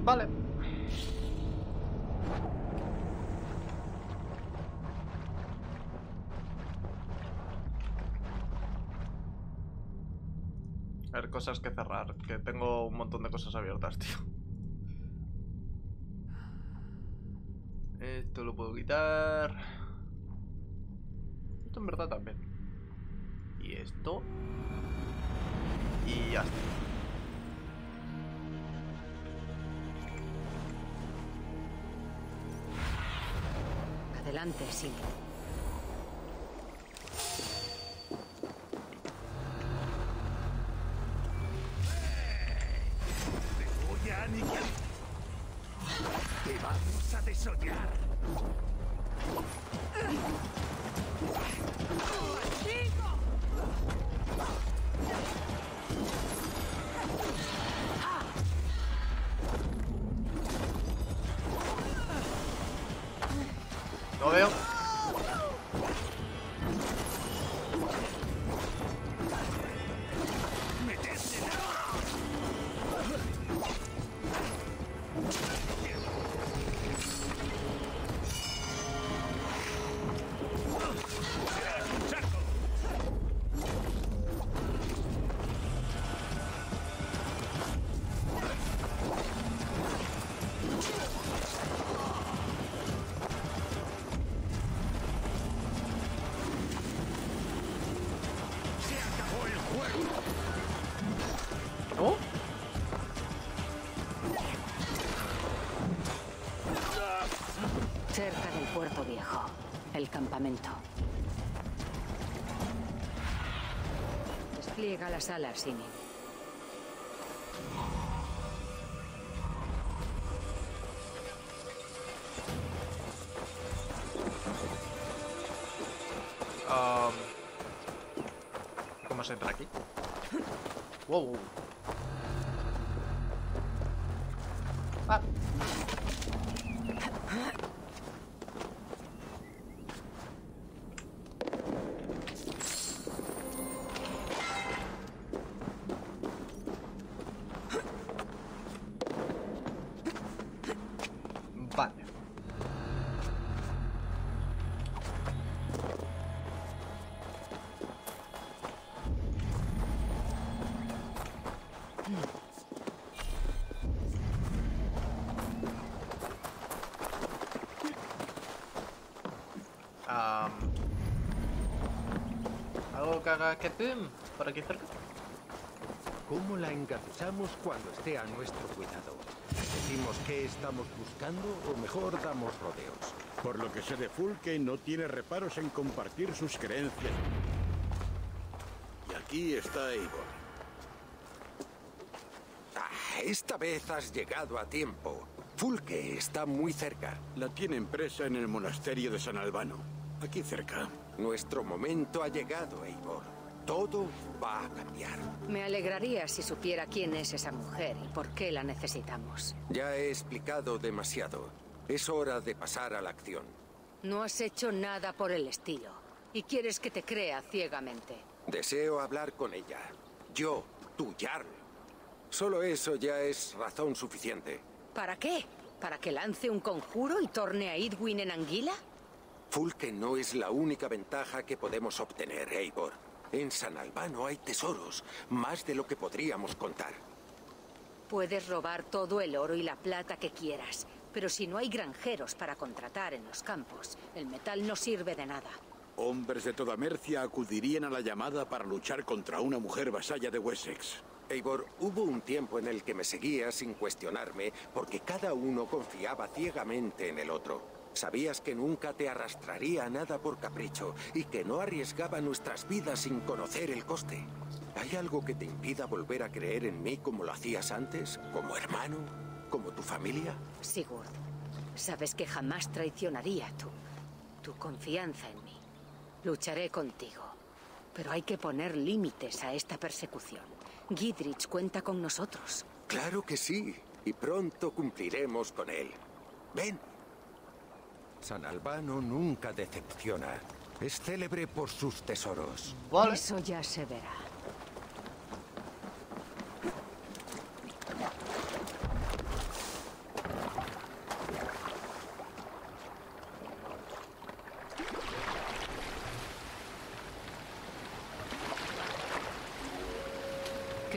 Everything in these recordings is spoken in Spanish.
Vale. A ver, cosas que cerrar, que tengo un montón de cosas abiertas, tío. Esto lo puedo quitar. Esto en verdad también. Y esto. Y ya está. Adelante, sí. Te voy a aniquilar. Te vamos a desollar. Lo veo. ¿No? Cerca del puerto viejo. El campamento. Despliega las alas, Simi. ¿Cómo se entra aquí? Wow. Ah. Vale. Algo que haga que pum por aquí cerca. ¿Cómo la engatusamos cuando esté a nuestro cuidado? ¿Decimos qué estamos buscando o mejor damos rodeos? Por lo que sé de Fulke, no tiene reparos en compartir sus creencias. Y aquí está Eivor. Esta vez has llegado a tiempo. Fulke está muy cerca. La tienen presa en el monasterio de San Albano, aquí cerca. Nuestro momento ha llegado, Eivor. Todo va a cambiar. Me alegraría si supiera quién es esa mujer y por qué la necesitamos. Ya he explicado demasiado. Es hora de pasar a la acción. No has hecho nada por el estilo. Y quieres que te crea ciegamente. Deseo hablar con ella. Yo, tu Jarl. Solo eso ya es razón suficiente. ¿Para qué? ¿Para que lance un conjuro y torne a Idwin en anguila? Fulke no es la única ventaja que podemos obtener, Eivor. En San Albano hay tesoros, más de lo que podríamos contar. Puedes robar todo el oro y la plata que quieras, pero si no hay granjeros para contratar en los campos, el metal no sirve de nada. Hombres de toda Mercia acudirían a la llamada para luchar contra una mujer vasalla de Wessex. Eivor, hubo un tiempo en el que me seguía sin cuestionarme porque cada uno confiaba ciegamente en el otro. Sabías que nunca te arrastraría a nada por capricho y que no arriesgaba nuestras vidas sin conocer el coste. ¿Hay algo que te impida volver a creer en mí como lo hacías antes? ¿Como hermano? ¿Como tu familia? Sigurd, sabes que jamás traicionaría tu confianza en mí. Lucharé contigo, pero hay que poner límites a esta persecución. Gidrich cuenta con nosotros. Claro que sí, y pronto cumpliremos con él. Ven. San Albano nunca decepciona. Es célebre por sus tesoros. Vale. Eso ya se verá.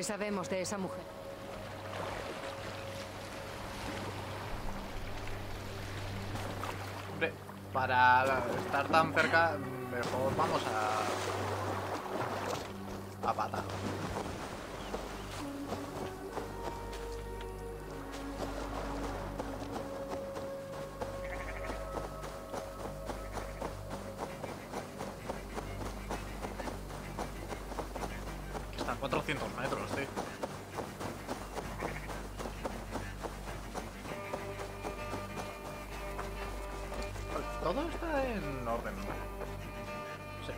¿Qué sabemos de esa mujer? Hombre, para estar tan cerca, mejor vamos a pata. Están 400 metros, tío. Todo está en orden. Sí.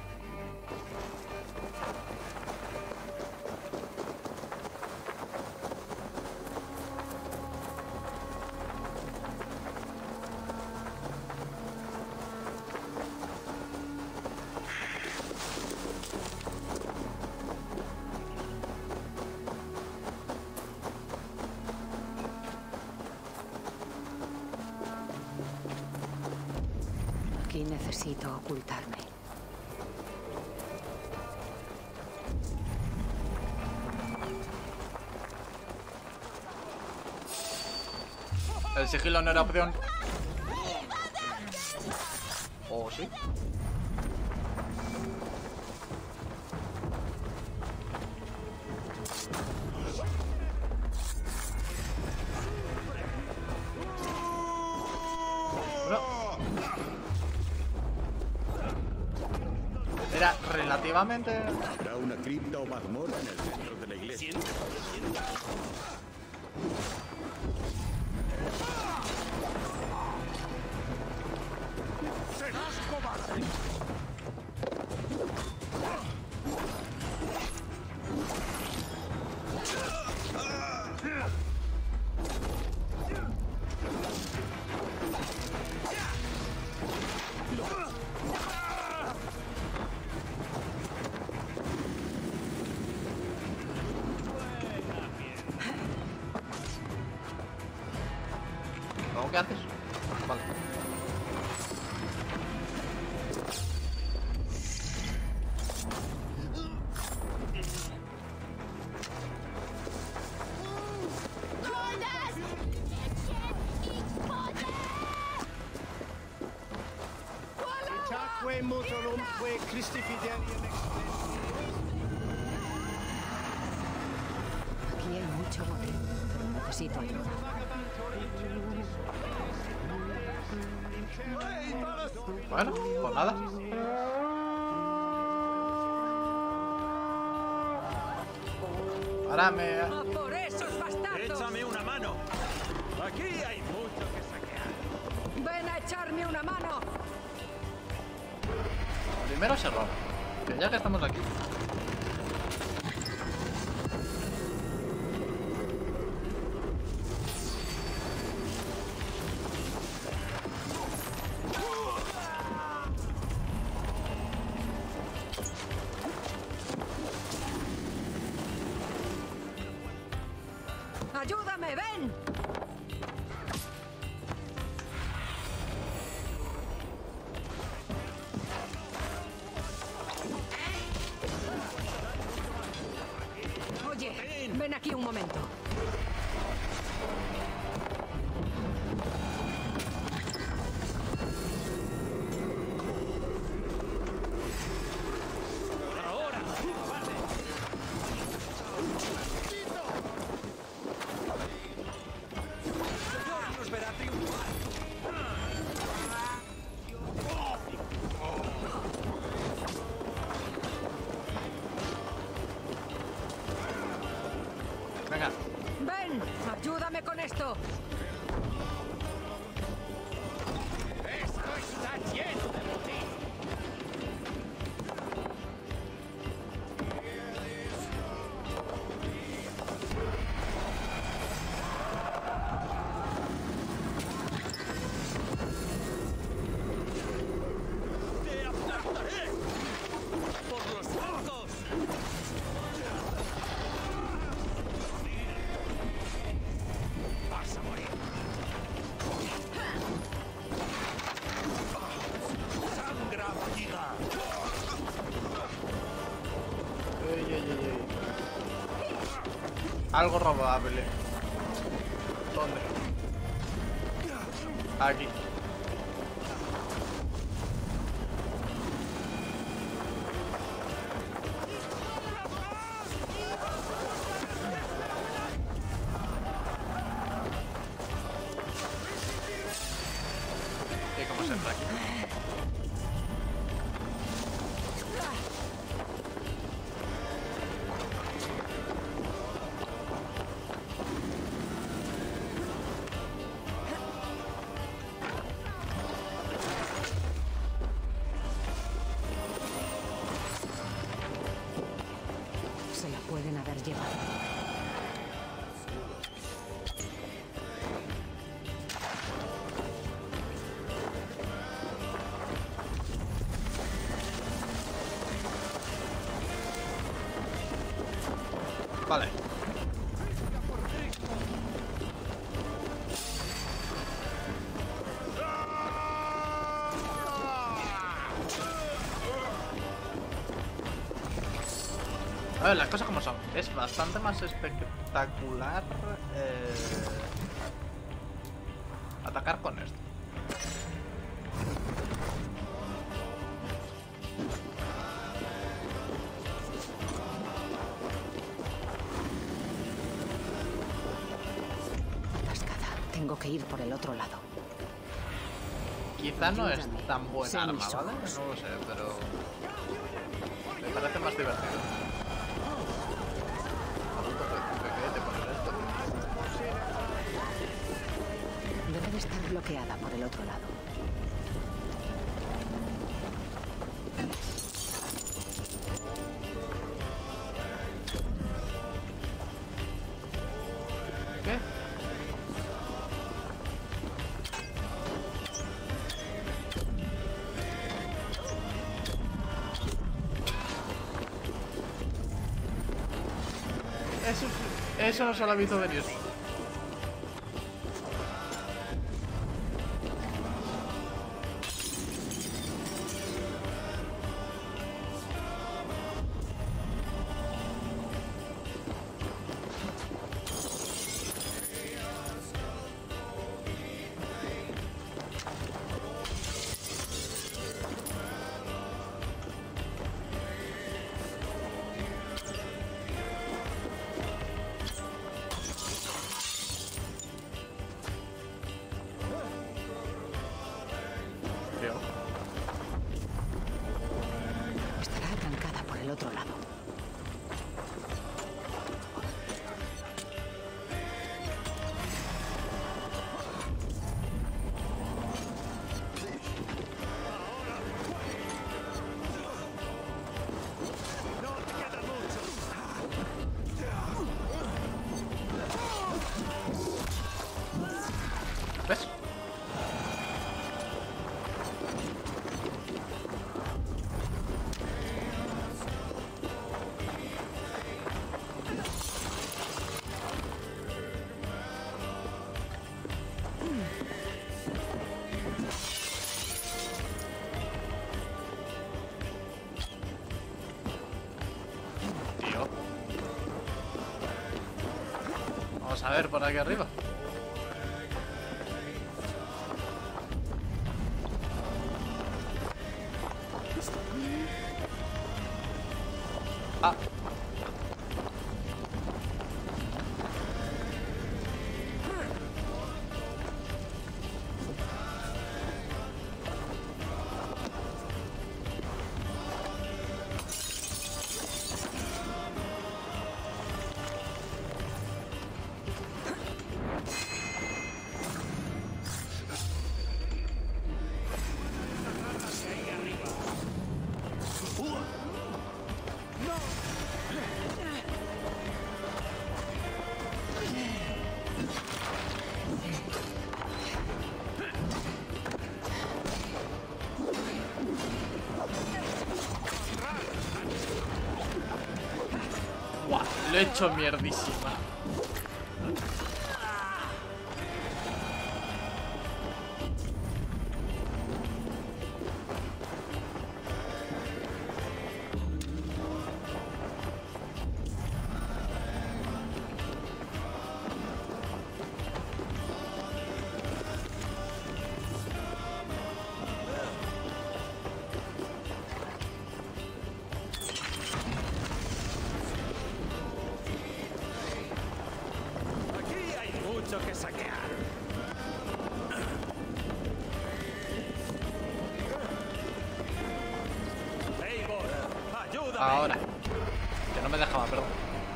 Aquí necesito ocultarme. El sigilo no era opción. ¿O sí? Era relativamente... Habrá una cripta o mazmorra en el centro de la iglesia. ¡Serás cobarde! ¿Luego qué haces? Vale. Aquí hay mucho botín, pero necesito ayuda. Bueno, pues nada. Ahora me... ¡A por esos bastardos! ¡Échame una mano! Aquí hay mucho que saquear. ¡Ven a echarme una mano! Primero es error. Que ya que estamos aquí. ¡Ayúdame, ven! Oye, ven aquí un momento. Nos verá triunfar. Venga. ¡Ven! ¡Ayúdame con esto! Esto está lleno de botín. ¡Te aplastaré! ¡Por los flancos! Vas a morir. Algo robable. ¿Dónde? Aquí. ¿Y cómo se entra aquí? Se la pueden haber llevado. Vale. A ver, las cosas como son. Es bastante más espectacular atacar con esto. Atascada. Tengo que ir por el otro lado. Quizá no es Ayúdame. tan buen Sé arma, mis ¿vale? ojos. No lo sé, pero me parece más divertido. Adulto, ¿qué te pones esto? Debe de estar bloqueada por el otro lado. ¿Qué? Eso no se lo ha visto venir. Tío. Estará atrancada por el otro lado. ¿Ves? Tío. Vamos a ver por aquí arriba. Ah. Buah, lo he hecho mierdísima. Ahora. Que no me dejaba, perdón.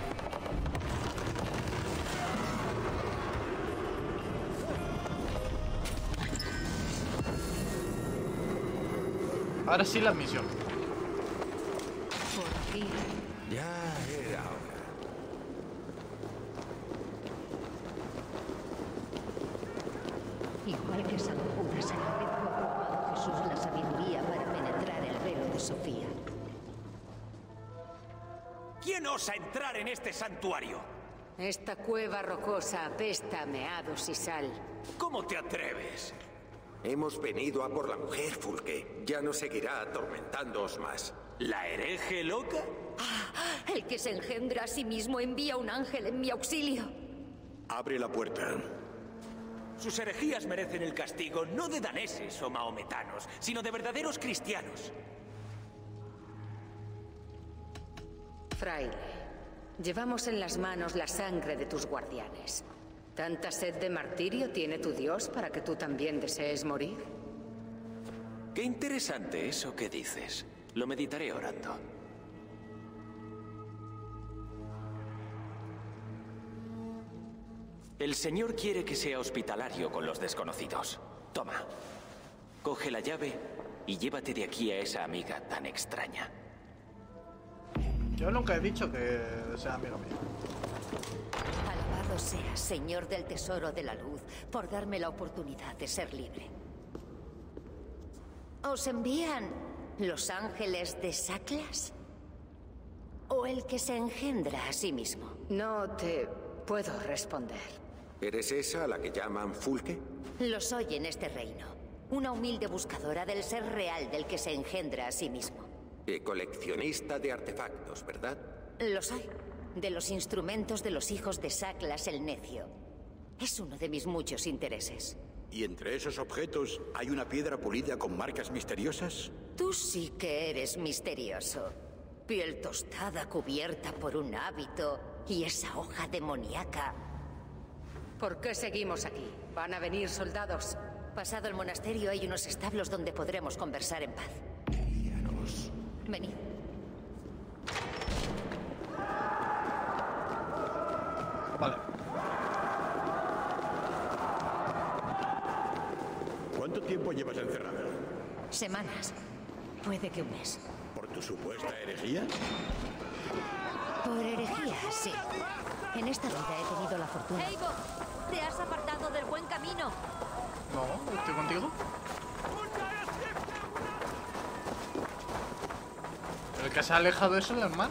Ahora sí la misión. Por fin. Ya era hora. Igual que San Judas, a la vez fue probado Jesús la sabiduría para penetrar el velo de Sofía. ¿Quién osa entrar en este santuario? Esta cueva rocosa apesta a meados y sal. ¿Cómo te atreves? Hemos venido a por la mujer, Fulke. Ya no seguirá atormentándoos más. ¿La hereje loca? El que se engendra a sí mismo envía un ángel en mi auxilio. Abre la puerta. Sus herejías merecen el castigo no de daneses o mahometanos, sino de verdaderos cristianos. Fraile, llevamos en las manos la sangre de tus guardianes. ¿Tanta sed de martirio tiene tu Dios para que tú también desees morir? Qué interesante eso que dices. Lo meditaré orando. El Señor quiere que sea hospitalario con los desconocidos. Toma, coge la llave y llévate de aquí a esa amiga tan extraña. Yo nunca he dicho que sea amigo mío. Alabado seas, Señor del Tesoro de la Luz, por darme la oportunidad de ser libre. ¿Os envían los ángeles de Saklas? ¿O el que se engendra a sí mismo? No te puedo responder. ¿Eres esa a la que llaman Fulke? Lo soy en este reino. Una humilde buscadora del ser real del que se engendra a sí mismo. Y coleccionista de artefactos, ¿verdad? Lo soy. De los instrumentos de los hijos de Saklas el Necio. Es uno de mis muchos intereses. ¿Y entre esos objetos hay una piedra pulida con marcas misteriosas? Tú sí que eres misterioso. Piel tostada cubierta por un hábito y esa hoja demoníaca. ¿Por qué seguimos aquí? ¿Van a venir soldados? Pasado el monasterio hay unos establos donde podremos conversar en paz. Venid. Vale. ¿Cuánto tiempo llevas encerrada? Semanas. Puede que un mes. ¿Por tu supuesta herejía? Por herejía, sí. En esta vida he tenido la fortuna. Eivor, te has apartado del buen camino. No, estoy contigo. El que se ha alejado es el hermano.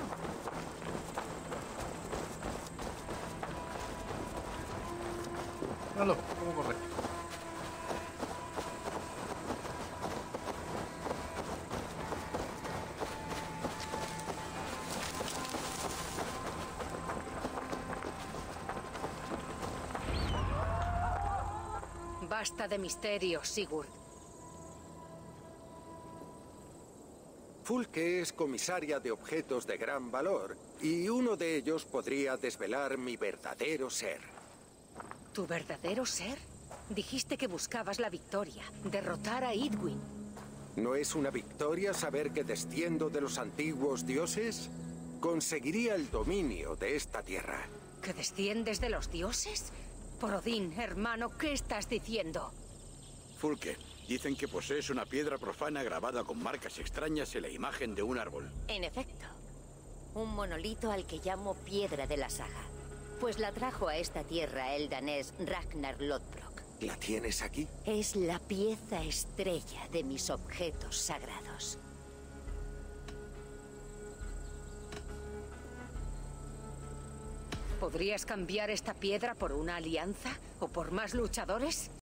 Míralo, cómo corre. Basta de misterios, Sigurd. Fulke es comisaria de objetos de gran valor, y uno de ellos podría desvelar mi verdadero ser. ¿Tu verdadero ser? Dijiste que buscabas la victoria, derrotar a Idwin. ¿No es una victoria saber que desciendo de los antiguos dioses? Conseguiría el dominio de esta tierra. ¿Que desciendes de los dioses? Por Odín, hermano, ¿qué estás diciendo? Fulke, dicen que posees una piedra profana grabada con marcas extrañas en la imagen de un árbol. En efecto. Un monolito al que llamo Piedra de la Saga. Pues la trajo a esta tierra el danés Ragnar Lodbrok. ¿La tienes aquí? Es la pieza estrella de mis objetos sagrados. ¿Podrías cambiar esta piedra por una alianza? ¿O por más luchadores?